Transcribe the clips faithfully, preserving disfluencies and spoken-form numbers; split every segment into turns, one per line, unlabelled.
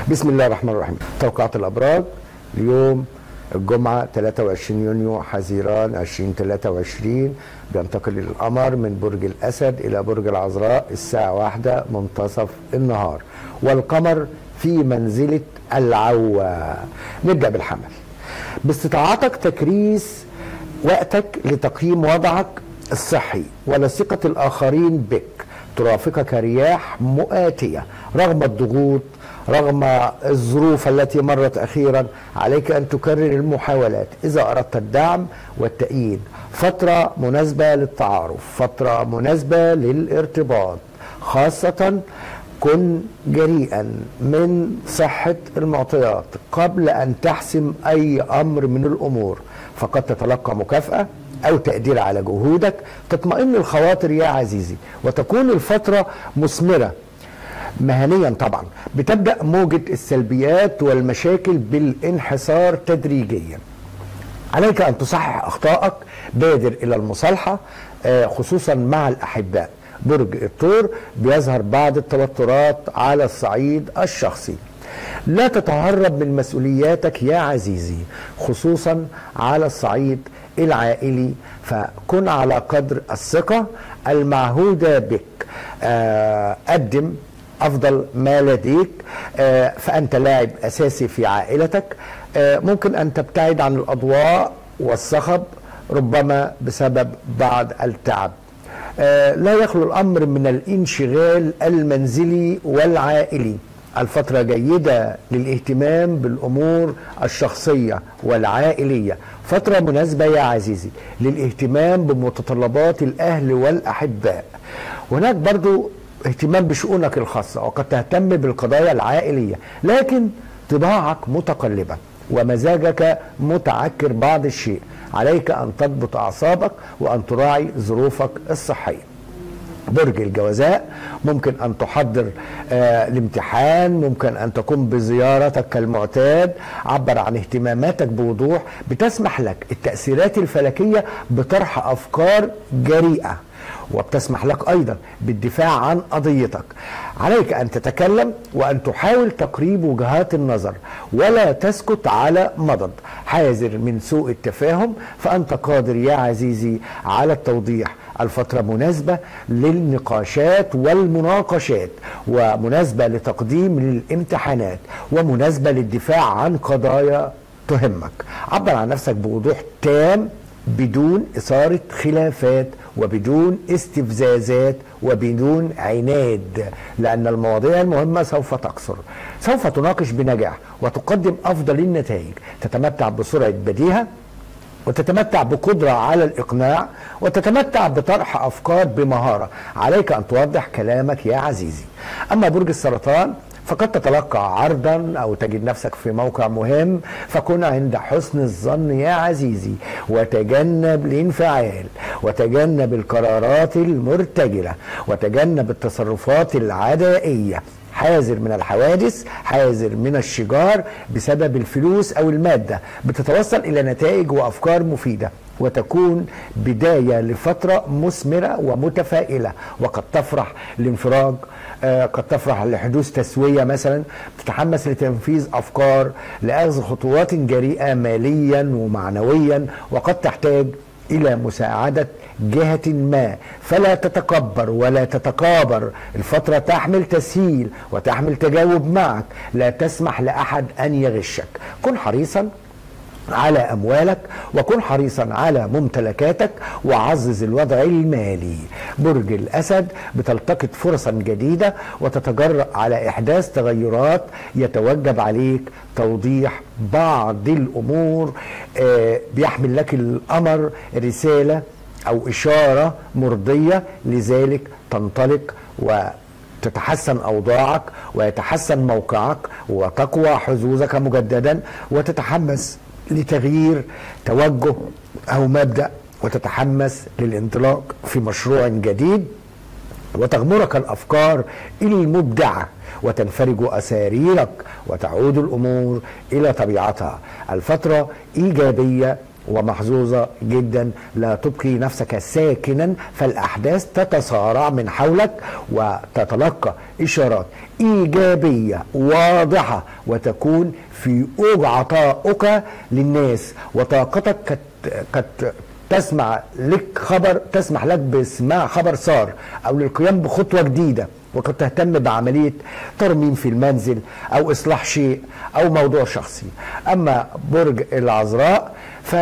بسم الله الرحمن الرحيم. توقعات الأبراج اليوم الجمعة ثلاثة وعشرين يونيو حزيران ألفين وثلاثة وعشرين. بينتقل القمر من برج الأسد إلى برج العذراء الساعة واحدة منتصف النهار، والقمر في منزلة العوة. نبدأ بالحمل. باستطاعتك تكريس وقتك لتقييم وضعك الصحي ولثقة الآخرين بك. ترافقك رياح مؤاتية رغم الضغوط، رغم الظروف التي مرت أخيرا. عليك أن تكرر المحاولات إذا أردت الدعم والتأييد. فترة مناسبة للتعارف، فترة مناسبة للارتباط، خاصة كن جريئا من صحة المعطيات قبل أن تحسم أي أمر من الأمور، فقد تتلقى مكافأة أو تقدير على جهودك. تطمئن الخواطر يا عزيزي وتكون الفترة مثمرة مهنيا. طبعا بتبدأ موجة السلبيات والمشاكل بالانحسار تدريجيا. عليك أن تصحح أخطائك، بادر إلى المصالحة خصوصا مع الأحباء. برج الثور بيظهر بعض التوترات على الصعيد الشخصي. لا تتهرب من مسؤولياتك يا عزيزي خصوصا على الصعيد العائلي، فكن على قدر الثقة المعهودة بك. قدم أفضل ما لديك، فأنت لاعب أساسي في عائلتك. ممكن أن تبتعد عن الأضواء والصخب ربما بسبب بعض التعب. لا يخلو الأمر من الانشغال المنزلي والعائلي. الفترة جيدة للاهتمام بالأمور الشخصية والعائلية. فترة مناسبة يا عزيزي للاهتمام بمتطلبات الأهل والأحباء. هناك برضو اهتمام بشؤونك الخاصة، وقد تهتم بالقضايا العائلية، لكن طباعك متقلبة ومزاجك متعكر بعض الشيء. عليك أن تضبط أعصابك وأن تراعي ظروفك الصحية. برج الجوزاء ممكن أن تحضر آه الامتحان، ممكن أن تقوم بزيارتك كالمعتاد. عبر عن اهتماماتك بوضوح. بتسمح لك التأثيرات الفلكية بطرح أفكار جريئة، وبتسمح لك أيضا بالدفاع عن قضيتك. عليك أن تتكلم وأن تحاول تقريب وجهات النظر ولا تسكت على مضض. حاذر من سوء التفاهم، فأنت قادر يا عزيزي على التوضيح. الفترة مناسبة للنقاشات والمناقشات، ومناسبة لتقديم للامتحانات، ومناسبة للدفاع عن قضايا تهمك. عبر عن نفسك بوضوح تام بدون إثارة خلافات وبدون استفزازات وبدون عناد، لأن المواضيع المهمة سوف تقصر. سوف تناقش بنجاح وتقدم أفضل النتائج. تتمتع بسرعة بديهة، وتتمتع بقدرة على الإقناع، وتتمتع بطرح أفكار بمهارة. عليك أن توضح كلامك يا عزيزي. أما برج السرطان فقد تتلقى عرضا أو تجد نفسك في موقع مهم، فكن عند حسن الظن يا عزيزي، وتجنب الانفعال، وتجنب القرارات المرتجلة، وتجنب التصرفات العدائية. حاذر من الحوادث، حاذر من الشجار بسبب الفلوس أو المادة. بتتوصل إلى نتائج وأفكار مفيدة، وتكون بداية لفترة مثمرة ومتفائلة. وقد تفرح لانفراج، آه قد تفرح لحدوث تسوية مثلا. تتحمس لتنفيذ أفكار، لأخذ خطوات جريئة ماليا ومعنويا، وقد تحتاج إلى مساعدة جهة ما، فلا تتكبر ولا تتكابر. الفترة تحمل تسهيل وتحمل تجاوب معك. لا تسمح لأحد أن يغشك. كن حريصا على أموالك، وكن حريصا على ممتلكاتك، وعزز الوضع المالي. برج الأسد بتلتقط فرصا جديدة وتتجرأ على إحداث تغيرات. يتوجب عليك توضيح بعض الأمور. آه بيحمل لك الأمر رسالة أو إشارة مرضية، لذلك تنطلق وتتحسن أوضاعك ويتحسن موقعك وتقوى حظوظك مجددا، وتتحمس لتغيير توجه أو مبدأ، وتتحمس للانطلاق في مشروع جديد، وتغمرك الأفكار المبدعة وتنفرج أساريرك وتعود الأمور إلى طبيعتها. الفترة إيجابية ومحظوظة جدا، لا تبقي نفسك ساكنا فالأحداث تتسارع من حولك وتتلقى إشارات إيجابية واضحة، وتكون في أوج عطائك للناس، وطاقتك قد قد تسمع لك خبر تسمح لك بسماع خبر سار أو للقيام بخطوة جديدة، وقد تهتم بعملية ترميم في المنزل أو إصلاح شيء أو موضوع شخصي. أما برج العذراء ف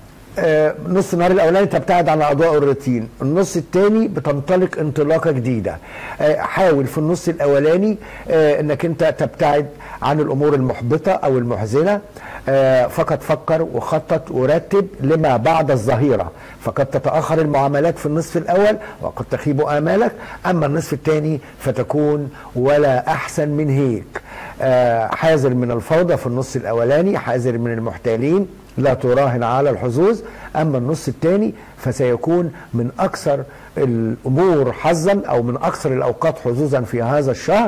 آه نص النهار الاولاني تبتعد عن اضواء الروتين، النص الثاني بتنطلق انطلاقه جديده. آه حاول في النص الاولاني آه انك انت تبتعد عن الامور المحبطه او المحزنه، آه فقط فكر وخطط ورتب لما بعد الظهيره، فقد تتاخر المعاملات في النصف الاول وقد تخيب امالك، اما النصف الثاني فتكون ولا احسن من هيك. آه حاذر من الفوضى في النص الاولاني، حاذر من المحتالين، لا تراهن على الحظوظ. أما النص الثاني فسيكون من أكثر الأمور حظا أو من أكثر الأوقات حظوظا في هذا الشهر.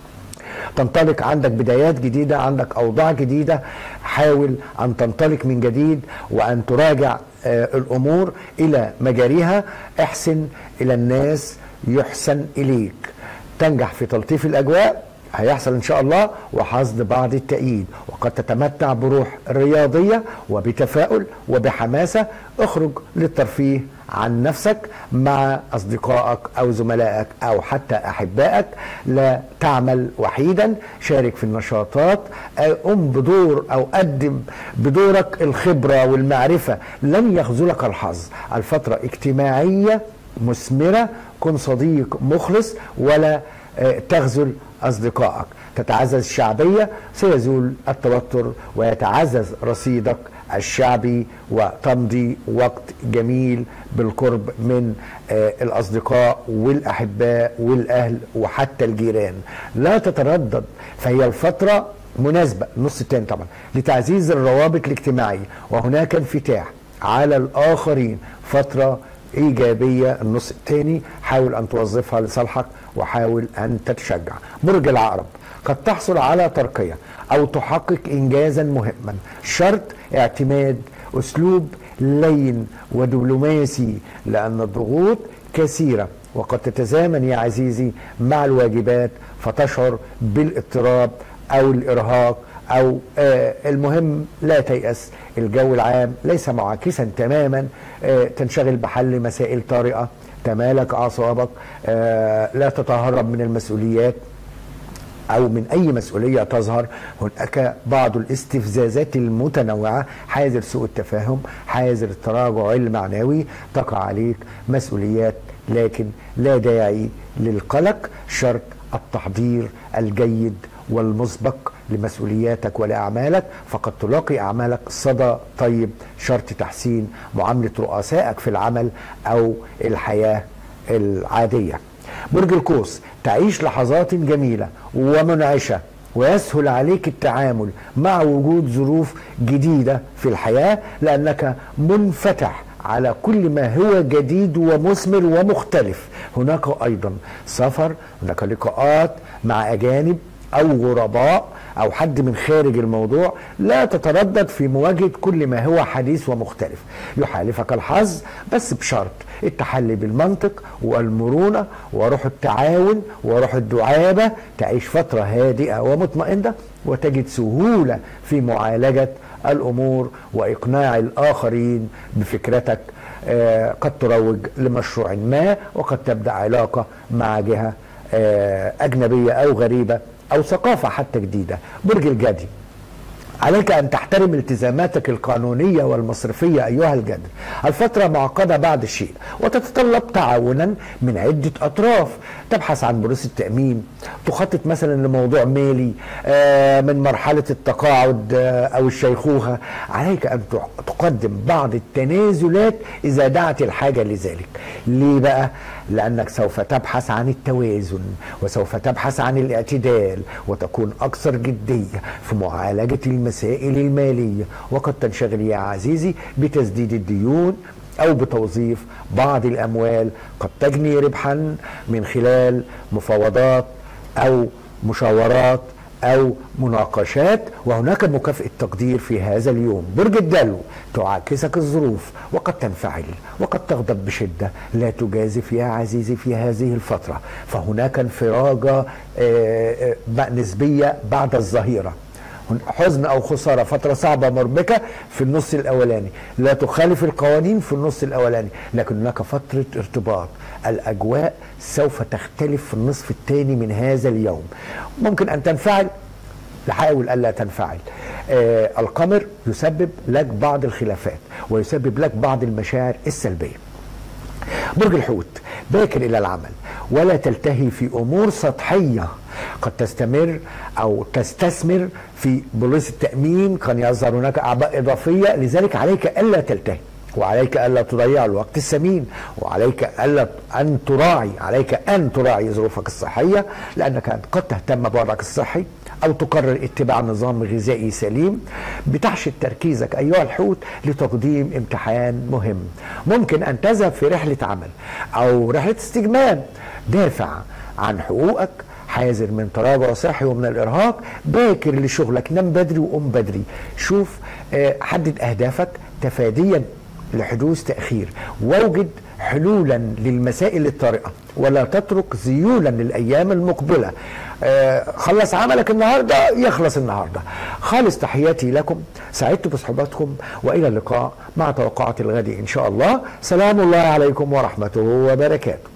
تنطلق عندك بدايات جديدة، عندك أوضاع جديدة، حاول أن تنطلق من جديد وأن تراجع آه الأمور إلى مجاريها. احسن إلى الناس يحسن إليك، تنجح في تلطيف الأجواء، هيحصل ان شاء الله، وحصد بعض التأييد، وقد تتمتع بروح رياضية وبتفاؤل وبحماسة. اخرج للترفيه عن نفسك مع اصدقائك او زملائك او حتى احبائك، لا تعمل وحيدا، شارك في النشاطات، قم بدور او قدم بدورك الخبرة والمعرفة، لن يخذلك الحظ. الفترة اجتماعية مثمرة، كن صديق مخلص ولا تخذل أصدقائك، تتعزز الشعبية، سيزول التوتر ويتعزز رصيدك الشعبي، وتمضي وقت جميل بالقرب من الأصدقاء والأحباء والأهل وحتى الجيران. لا تتردد، فهي الفترة مناسبة النص الثاني طبعا لتعزيز الروابط الاجتماعية، وهناك انفتاح على الآخرين، فترة إيجابية النص الثاني، حاول أن توظفها لصالحك وحاول أن تتشجع. برج العقرب، قد تحصل على ترقية أو تحقق إنجازا مهما، شرط اعتماد أسلوب لين ودبلوماسي، لأن الضغوط كثيرة وقد تتزامن يا عزيزي مع الواجبات، فتشعر بالاضطراب أو الإرهاق أو آه المهم لا تيأس. الجو العام ليس معاكسا تماما، آه تنشغل بحل مسائل طارئة، تمالك أعصابك، آه لا تتهرب من المسؤوليات أو من أي مسؤولية تظهر. هناك بعض الاستفزازات المتنوعة، حاذر سوء التفاهم، حاذر التراجع المعنوي، تقع عليك مسؤوليات لكن لا داعي للقلق، شرط التحضير الجيد والمسبق لمسؤولياتك ولأعمالك، فقد تلاقي أعمالك صدى طيب، شرط تحسين معاملة رؤسائك في العمل أو الحياة العادية. برج القوس، تعيش لحظات جميلة ومنعشة، ويسهل عليك التعامل مع وجود ظروف جديدة في الحياة، لأنك منفتح على كل ما هو جديد ومثمر ومختلف. هناك أيضا سفر، هناك لقاءات مع أجانب أو غرباء أو حد من خارج الموضوع، لا تتردد في مواجهة كل ما هو حديث ومختلف. يحالفك الحظ بس بشرط التحلي بالمنطق والمرونة وروح التعاون وروح الدعابة، تعيش فترة هادئة ومطمئنة وتجد سهولة في معالجة الأمور وإقناع الآخرين بفكرتك. آه قد تروج لمشروع ما، وقد تبدأ علاقة مع جهة آه أجنبية أو غريبة أو ثقافة حتى جديدة. برج الجدي، عليك أن تحترم التزاماتك القانونية والمصرفية أيها الجدي. الفترة معقدة بعض الشيء وتتطلب تعاونا من عدة أطراف، تبحث عن بروس التأمين، تخطط مثلا لموضوع مالي من مرحلة التقاعد أو الشيخوخة. عليك أن تقدم بعض التنازلات إذا دعت الحاجة لذلك. ليه بقى؟ لأنك سوف تبحث عن التوازن وسوف تبحث عن الاعتدال، وتكون أكثر جدية في معالجة المسائل المالية، وقد تنشغل يا عزيزي بتسديد الديون أو بتوظيف بعض الأموال قد تجني ربحا من خلال مفاوضات أو مشاورات أو مناقشات، وهناك مكافأة تقدير في هذا اليوم. برج الدلو، تعاكسك الظروف وقد تنفعل وقد تغضب بشدة، لا تجازف يا عزيزي في هذه الفترة، فهناك انفراجة نسبية بعد الظهيرة، حزن أو خسارة، فترة صعبة مربكة في النص الأولاني، لا تخالف القوانين في النص الأولاني، لكن هناك فترة ارتباط. الأجواء سوف تختلف في النصف الثاني من هذا اليوم. ممكن أن تنفعل، حاول ألا تنفعل. آه القمر يسبب لك بعض الخلافات ويسبب لك بعض المشاعر السلبية. برج الحوت، باكر إلى العمل ولا تلتهي في أمور سطحية قد تستمر أو تستثمر في بوليس التأمين، كان يظهر هناك أعباء إضافية، لذلك عليك ألا تلتهي، وعليك ألا تضيع الوقت الثمين، وعليك ألا أن تراعي عليك أن تراعي ظروفك الصحية، لأنك قد تهتم بوضعك الصحي أو تقرر اتباع نظام غذائي سليم. بتحشد تركيزك أيها الحوت لتقديم امتحان مهم. ممكن أن تذهب في رحلة عمل أو رحلة استجمام، دافع عن حقوقك، حاذر من تراجع صحي ومن الإرهاق، باكر لشغلك، نام بدري وقوم بدري. شوف حدد أهدافك تفاديا لحدوث تأخير، واوجد حلولا للمسائل الطارئة، ولا تترك ذيولا للأيام المقبلة. آه خلص عملك النهاردة يخلص النهاردة. خالص تحياتي لكم، سعدت بصحبتكم، وإلى اللقاء مع توقعات الغد إن شاء الله. سلام الله عليكم ورحمته وبركاته.